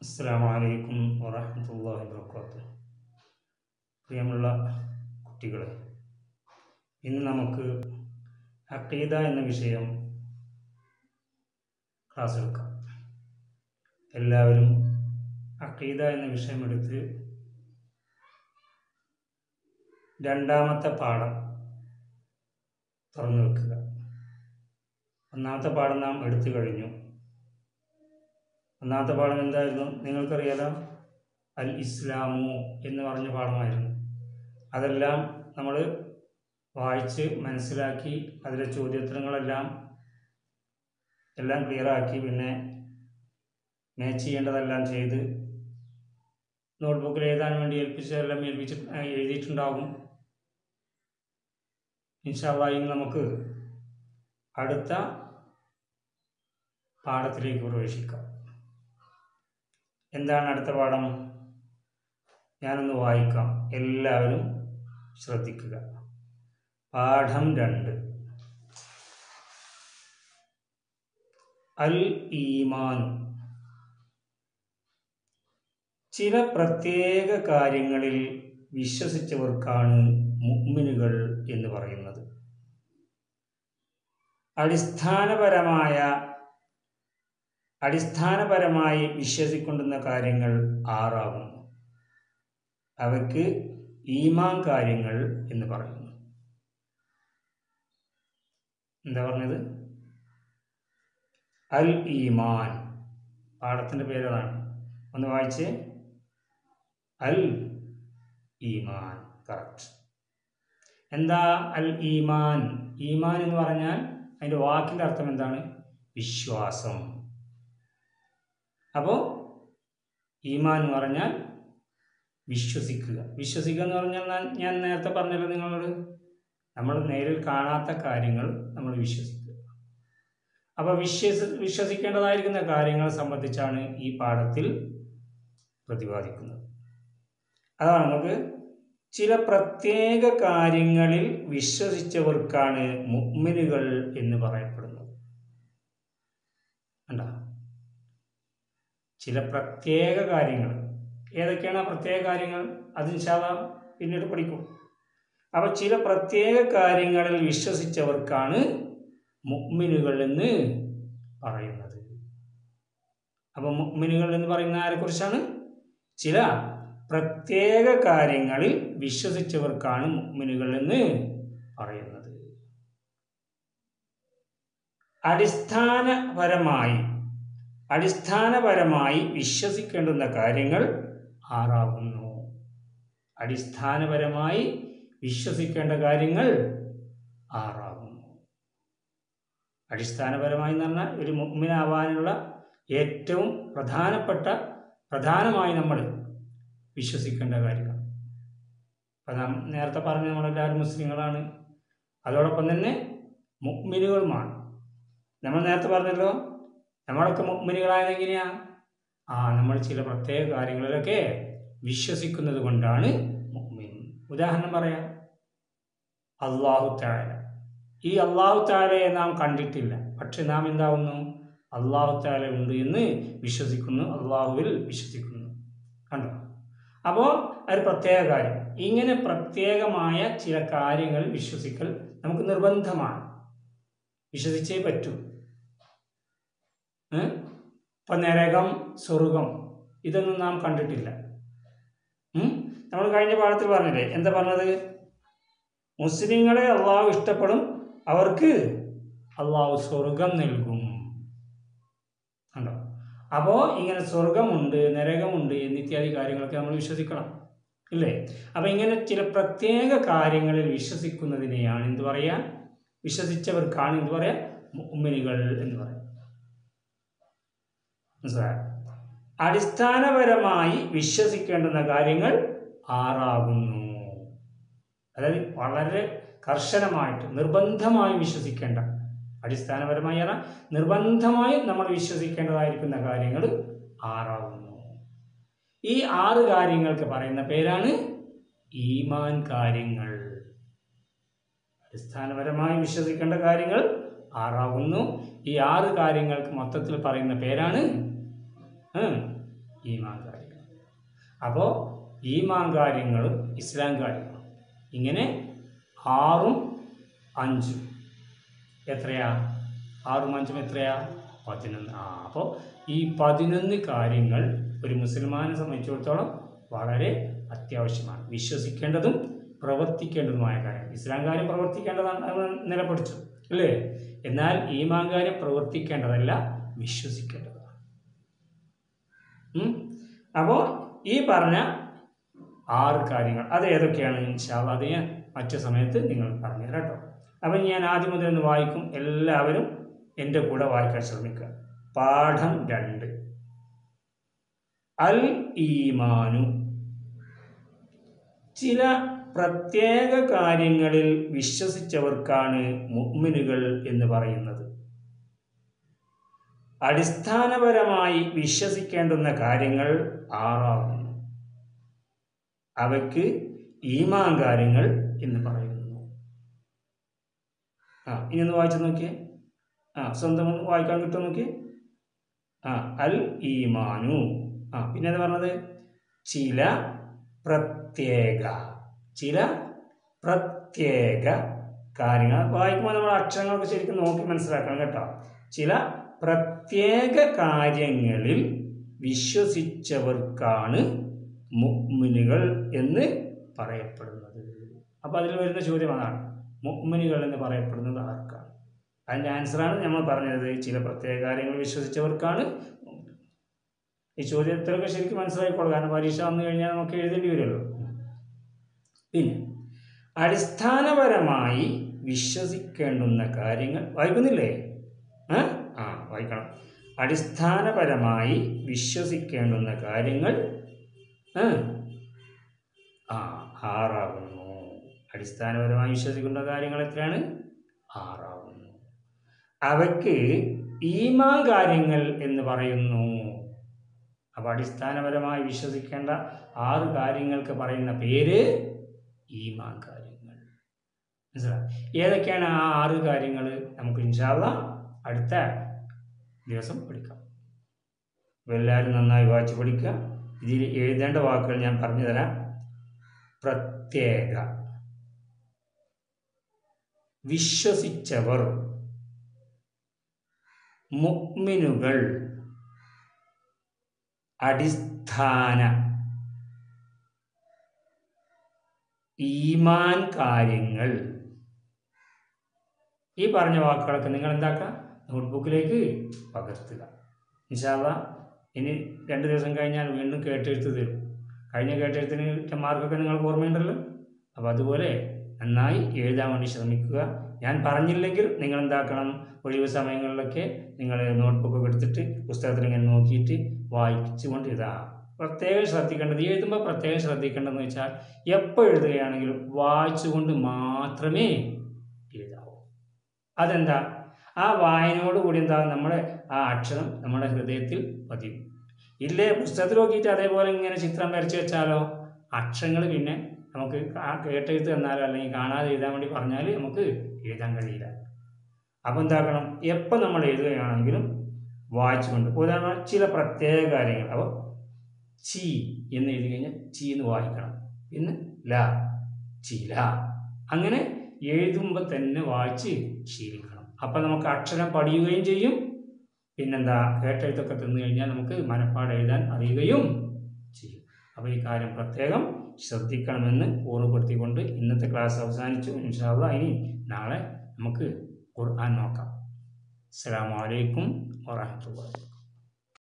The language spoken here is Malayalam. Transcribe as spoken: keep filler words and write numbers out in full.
അസ്സലാമു അലൈക്കും വറഹ്മത്തുള്ളാഹി വബറകാതുഹു. പ്രിയമുള്ള കുട്ടികളെ, ഇന്ന് നമുക്ക് അഖീദ എന്ന വിഷയം ക്ലാസ് എടുക്കാം. എല്ലാവരും അഖീദ എന്ന വിഷയം എടുത്ത് രണ്ടാമത്തെ പാഠം തുറന്നു വെക്കുക. ഒന്നാമത്തെ പാഠം നാം എടുത്തു കഴിഞ്ഞു. ഒന്നാമത്തെ പാഠം എന്തായിരുന്നു? നിങ്ങൾക്കറിയാലോ, അൽ ഇസ്ലാമു എന്ന് പറഞ്ഞ പാഠമായിരുന്നു. അതെല്ലാം നമ്മൾ വായിച്ച് മനസ്സിലാക്കി അതിലെ ചോദ്യോത്തരങ്ങളെല്ലാം എല്ലാം ക്ലിയറാക്കി, പിന്നെ മാച്ച് ചെയ്യേണ്ടതെല്ലാം ചെയ്ത് നോട്ട്ബുക്കിൽ എഴുതാൻ വേണ്ടി ഏൽപ്പിച്ചതെല്ലാം ഏൽപ്പിച്ച് എഴുതിയിട്ടുണ്ടാകും. ഇൻഷാ അല്ലാഹ് ഇന്ന് നമുക്ക് അടുത്ത പാഠത്തിലേക്ക് പ്രവേശിക്കാം. എന്താണ് അടുത്ത പാഠം? ഞാനൊന്ന് വായിക്കാം, എല്ലാവരും ശ്രദ്ധിക്കുക. പാഠം രണ്ട്, അൽ ഈമാൻ. ചില പ്രത്യേക കാര്യങ്ങളിൽ വിശ്വസിച്ചവർക്കാണ് മുഅ്മിനുകൾ എന്ന് പറയുന്നത്. അടിസ്ഥാനപരമായ അടിസ്ഥാനപരമായി വിശ്വസിക്കൊണ്ടുന്ന കാര്യങ്ങൾ ആറാകുന്നു. അവയ്ക്ക് ഈമാൻ കാര്യങ്ങൾ എന്ന് പറയുന്നു. എന്താ പറഞ്ഞത്? അൽ ഈമാൻ. പാഠത്തിൻ്റെ പേരതാണ്. ഒന്ന് വായിച്ച്. അൽ ഈമാൻ. കറക്റ്റ്. എന്താ അൽ ഈമാൻ? ഈമാൻ എന്ന് പറഞ്ഞാൽ അതിൻ്റെ വാക്കിൻ്റെ അർത്ഥം എന്താണ്? വിശ്വാസം. അപ്പോൾ ഈമാൻ എന്ന് പറഞ്ഞാൽ വിശ്വസിക്കുക. വിശ്വസിക്കുക എന്ന് പറഞ്ഞാൽ ഞാൻ നേരത്തെ പറഞ്ഞല്ലോ നിങ്ങളോട്, നമ്മൾ നേരിൽ കാണാത്ത കാര്യങ്ങൾ നമ്മൾ വിശ്വസിക്കുക. അപ്പോൾ വിശ്വസി വിശ്വസിക്കേണ്ടതായിരിക്കുന്ന കാര്യങ്ങളെ സംബന്ധിച്ചാണ് ഈ പാഠത്തിൽ പ്രതിപാദിക്കുന്നത്. അതാണ് നമുക്ക് ചില പ്രത്യേക കാര്യങ്ങളിൽ വിശ്വസിച്ചവർക്കാണ് മുഅ്മിനുകൾ എന്ന് പറയപ്പെടുന്നത്. കണ്ടോ? ചില പ്രത്യേക കാര്യങ്ങൾ. ഏതൊക്കെയാണ് ആ പ്രത്യേക കാര്യങ്ങൾ? അത് ഇൻഷാ അല്ലാഹ് പിന്നീട് പഠിക്കും. അപ്പോൾ ചില പ്രത്യേക കാര്യങ്ങളിൽ വിശ്വസിച്ചവർക്കാണ് മുഅ്മിനുകൾ എന്ന് പറയുന്നത്. അപ്പോൾ മുഅ്മിനുകൾ എന്ന് പറയുന്ന ആരെക്കുറിച്ചാണ്? ചില പ്രത്യേക കാര്യങ്ങളിൽ വിശ്വസിച്ചവർക്കാണ് മുഅ്മിനുകൾ എന്ന് പറയുന്നത്. അടിസ്ഥാനപരമായി അടിസ്ഥാനപരമായി വിശ്വസിക്കേണ്ടുന്ന കാര്യങ്ങൾ ആറാകുന്നു. അടിസ്ഥാനപരമായി വിശ്വസിക്കേണ്ട കാര്യങ്ങൾ ആറാകുന്നു. അടിസ്ഥാനപരമായി എന്ന് പറഞ്ഞാൽ ഒരു മുഅ്മിനാവാനുള്ള ഏറ്റവും പ്രധാനപ്പെട്ട പ്രധാനമായി നമ്മൾ വിശ്വസിക്കേണ്ട കാര്യങ്ങൾ. അപ്പം നാം നേരത്തെ പറഞ്ഞ നമ്മളെല്ലാവരും മുസ്ലിങ്ങളാണ്, അതോടൊപ്പം തന്നെ മുഅ്മിനുകളുമാണ്. നമ്മൾ നേരത്തെ പറഞ്ഞല്ലോ, നമ്മളൊക്കെ മുഅ്മിനുകളായത് എങ്ങനെയാ? ആ നമ്മൾ ചില പ്രത്യേക കാര്യങ്ങളിലൊക്കെ വിശ്വസിക്കുന്നത് കൊണ്ടാണ് മുഅ്മിൻ. ഉദാഹരണം പറയാം. അല്ലാഹു തആല. ഈ അല്ലാഹു തആലയെ നാം കണ്ടിട്ടില്ല, പക്ഷെ നാം എന്താവുന്നു? അല്ലാഹു തആല ഉണ്ട് എന്ന് വിശ്വസിക്കുന്നു, അല്ലാഹുവിൽ വിശ്വസിക്കുന്നു. കണ്ടോ? അപ്പോൾ ഒരു പ്രത്യേക കാര്യം. ഇങ്ങനെ പ്രത്യേകമായ ചില കാര്യങ്ങൾ വിശ്വസിക്കൽ നമുക്ക് നിർബന്ധമാണ്, വിശ്വസിച്ചേ പറ്റൂ. ഇപ്പം നരകം, സ്വർഗം ഇതൊന്നും നാം കണ്ടിട്ടില്ല. നമ്മൾ കഴിഞ്ഞ പാഠത്തിൽ പറഞ്ഞില്ലേ? എന്താ പറഞ്ഞത്? മുസ്ലിങ്ങളെ അള്ളാഹു ഇഷ്ടപ്പെടും, അവർക്ക് അള്ളാഹു സ്വർഗം നൽകും. കണ്ടോ? അപ്പോൾ ഇങ്ങനെ സ്വർഗമുണ്ട്, നരകമുണ്ട് എന്നിത്യാദി കാര്യങ്ങളൊക്കെ നമ്മൾ വിശ്വസിക്കണം, ഇല്ലേ? അപ്പം ഇങ്ങനെ ചില പ്രത്യേക കാര്യങ്ങളിൽ വിശ്വസിക്കുന്നതിനെയാണ് എന്ത് പറയുക? വിശ്വസിച്ചവർക്കാണ് എന്ത് പറയുക? മുഅ്മിനുകൾ എന്ന് പറയുക. അടിസ്ഥാനപരമായി വിശ്വസിക്കേണ്ടുന്ന കാര്യങ്ങൾ ആറാകുന്നു. അതായത് വളരെ കർശനമായിട്ട് നിർബന്ധമായി വിശ്വസിക്കേണ്ട, അടിസ്ഥാനപരമായി പറഞ്ഞാൽ നിർബന്ധമായി നമ്മൾ വിശ്വസിക്കേണ്ടതായിരിക്കുന്ന കാര്യങ്ങൾ ആറാകുന്നു. ഈ ആറ് കാര്യങ്ങൾക്ക് പറയുന്ന പേരാണ് ഈമാൻ കാര്യങ്ങൾ. അടിസ്ഥാനപരമായി വിശ്വസിക്കേണ്ട കാര്യങ്ങൾ ആറാകുന്നു. ഈ ആറ് കാര്യങ്ങൾക്ക് മൊത്തത്തിൽ പറയുന്ന പേരാണ് ഈമാൻ കാര്യങ്ങൾ. അപ്പോൾ ഈമാൻ കാര്യങ്ങളും ഇസ്ലാം കാര്യങ്ങളും ഇങ്ങനെ ആറും അഞ്ചും എത്രയാ? ആറും അഞ്ചും എത്രയാ? പതിനൊന്ന്. ആ അപ്പോൾ ഈ പതിനൊന്ന് കാര്യങ്ങൾ ഒരു മുസൽമാനെ സംബന്ധിച്ചിടത്തോളം വളരെ അത്യാവശ്യമാണ്. വിശ്വസിക്കേണ്ടതും പ്രവർത്തിക്കേണ്ടതുമായ കാര്യം. ഇസ്ലാം കാര്യം പ്രവർത്തിക്കേണ്ടതാണ്, അത് നിലപ്പെടുത്തു അല്ലേ? എന്നാൽ ഈമാൻ കാര്യം പ്രവർത്തിക്കേണ്ടതല്ല, വിശ്വസിക്കേണ്ടതാണ്. അപ്പോൾ ഈ പറഞ്ഞ ആറ് കാര്യങ്ങൾ അത് ഏതൊക്കെയാണ് ഇൻഷാ അല്ലാഹ് അത് ഞാൻ മറ്റു സമയത്ത് നിങ്ങൾ പറഞ്ഞു തരാം കേട്ടോ. അപ്പം ഞാൻ ആദ്യം മുതൽ ഒന്ന് വായിക്കും. എല്ലാവരും എൻ്റെ കൂടെ വായിക്കാൻ ശ്രമിക്കുക. പാഠം രണ്ട്. അൽ ഈമാനു, ചില പ്രത്യേക കാര്യങ്ങളിൽ വിശ്വസിച്ചവർക്കാണ് മുഅ്മിനുകൾ എന്ന് പറയുന്നത്. അടിസ്ഥാനപരമായി വിശ്വസിക്കേണ്ടുന്ന കാര്യങ്ങൾ ആറാകുന്നു. അവയ്ക്ക് ഈമാൻ കാര്യങ്ങൾ എന്ന് പറയുന്നു. ആ ഇനി ഒന്ന് വായിച്ചു നോക്കിയേ. ആ സ്വന്തം വായിക്കാൻ കിട്ടും നോക്കി. ആ അൽ ഈമാനു. ആ പിന്നെ എന്താ പറഞ്ഞത്? ചില പ്രത്യേക ചില പ്രത്യേക കാര്യങ്ങൾ. വായിക്കുമ്പോൾ നമ്മൾ അക്ഷരങ്ങളൊക്കെ ശരിക്കും നോക്കി മനസ്സിലാക്കണം കേട്ടോ. ചില പ്രത്യേക കാര്യങ്ങളിൽ വിശ്വസിച്ചവർക്കാണ് മുഅ്മിനുകൾ എന്ന് പറയപ്പെടുന്നത്. അപ്പോൾ അതിൽ വരുന്ന ചോദ്യം അതാണ്, മുഅ്മിനുകൾ എന്ന് പറയപ്പെടുന്നത് ആർക്കാണ്? അതിൻ്റെ ആൻസറാണ് നമ്മൾ പറഞ്ഞത്, ചില പ്രത്യേക കാര്യങ്ങൾ വിശ്വസിച്ചവർക്കാണ്. ഈ ചോദ്യത്തിലൊക്കെ ശരിക്കും മനസ്സിലാക്കിക്കോളൂ, കാരണം പരീക്ഷ വന്നു കഴിഞ്ഞാൽ നമുക്ക് എഴുതേണ്ടി വരുമല്ലോ. പിന്നെ അടിസ്ഥാനപരമായി വിശ്വസിക്കേണ്ടുന്ന കാര്യങ്ങൾ വായിക്കുന്നില്ലേ? ആ വായിക്കണം. അടിസ്ഥാനപരമായി വിശ്വസിക്കേണ്ടുന്ന കാര്യങ്ങൾ ആ ആറാകുന്നു. അടിസ്ഥാനപരമായി വിശ്വസിക്കേണ്ട കാര്യങ്ങൾ എത്രയാണ്? ആറാകുന്നു. അവയ്ക്ക് ഈമാൻ കാര്യങ്ങൾ എന്ന് പറയുന്നു. അപ്പോൾ അടിസ്ഥാനപരമായി വിശ്വസിക്കേണ്ട ആറ് കാര്യങ്ങൾക്ക് പറയുന്ന പേര് ഈമാൻ കാര്യങ്ങൾ. മനസ്സിലായി? ഏതൊക്കെയാണ് ആ ആറ് കാര്യങ്ങൾ? നമുക്ക് ഇൻഷാ അല്ലാഹ് അടുത്ത ദിവസം പഠിക്കാം. അപ്പോൾ എല്ലാവരും നന്നായി വായിച്ച് പഠിക്കുക. ഇതിൽ എഴുതേണ്ട വാക്കുകൾ ഞാൻ പറഞ്ഞു തരാം. പ്രത്യേക, വിശ്വസിച്ചവർ, മുഅ്മിനുകൾ, അടിസ്ഥാന, ഈമാൻ കാര്യങ്ങൾ. ഈ പറഞ്ഞ വാക്കുകളൊക്കെ നിങ്ങൾ എന്താക്കുക? നോട്ട്ബുക്കിലേക്ക് പകർത്തുക. ഇൻഷാ അല്ലാഹ് ഇനി രണ്ട് ദിവസം കഴിഞ്ഞാൽ വീണ്ടും കേട്ടെഴുത്ത് തരും. കഴിഞ്ഞ കേട്ടെഴുത്തിന് കിട്ടിയ മാർക്കൊക്കെ നിങ്ങൾക്ക് ഓർമ്മയുണ്ടല്ലോ. അപ്പോൾ അതുപോലെ നന്നായി എഴുതാൻ വേണ്ടി ശ്രമിക്കുക. ഞാൻ പറഞ്ഞില്ലെങ്കിൽ നിങ്ങൾ എന്താക്കണം? ഒഴിവ് സമയങ്ങളിലൊക്കെ നിങ്ങൾ നോട്ട്ബുക്കൊക്കെ എടുത്തിട്ട് പുസ്തകത്തിൽ ഇങ്ങനെ നോക്കിയിട്ട് വായിച്ചുകൊണ്ട് എഴുതാം. പ്രത്യേകം ശ്രദ്ധിക്കേണ്ടത്, എഴുതുമ്പോൾ പ്രത്യേകം ശ്രദ്ധിക്കേണ്ടതെന്ന് വെച്ചാൽ എപ്പോൾ എഴുതുകയാണെങ്കിലും വായിച്ചുകൊണ്ട് മാത്രമേ എഴുതാവൂ. അതെന്താ? ആ വായനയോടുകൂടി എന്താകും? നമ്മുടെ ആ അക്ഷരം നമ്മുടെ ഹൃദയത്തിൽ പതിയും. ഇല്ലേ പുസ്തകത്തിൽ നോക്കിയിട്ട് അതേപോലെ ഇങ്ങനെ ചിത്രം വരച്ച് വെച്ചാലോ അക്ഷരങ്ങൾ പിന്നെ നമുക്ക് കേട്ടെഴുത്ത് തന്നാലോ അല്ലെങ്കിൽ കാണാതെ എഴുതാൻ വേണ്ടി പറഞ്ഞാൽ നമുക്ക് എഴുതാൻ കഴിയില്ല. അപ്പോൾ എന്താക്കണം? എപ്പോൾ നമ്മൾ എഴുതുകയാണെങ്കിലും വായിച്ചുകൊണ്ട്. ഉദാഹരണം ചില പ്രത്യേക കാര്യങ്ങൾ. അപ്പോൾ ചി എന്ന് എഴുതി കഴിഞ്ഞാൽ ചി എന്ന് വായിക്കണം. പിന്നെ ല, ചില. അങ്ങനെ എഴുതുമ്പോൾ തന്നെ വായിച്ച് ശീലിക്കണം. അപ്പം നമുക്ക് അക്ഷരം പഠിയുകയും ചെയ്യും. പിന്നെന്താ? കേട്ടെഴുത്തൊക്കെ തന്നു കഴിഞ്ഞാൽ നമുക്ക് മനപ്പാഠം എഴുതാൻ അറിയുകയും ചെയ്യും. അപ്പോൾ ഈ കാര്യം പ്രത്യേകം ശ്രദ്ധിക്കണമെന്ന് ഓർമ്മപ്പെടുത്തിക്കൊണ്ട് ഇന്നത്തെ ക്ലാസ് അവസാനിച്ചു. ഇൻഷാ അല്ലാഹ് ഇനി നാളെ നമുക്ക് ഖുർആൻ നോക്കാം. അസ്സലാമു അലൈക്കും വറഹ്മത്തുള്ളാഹി.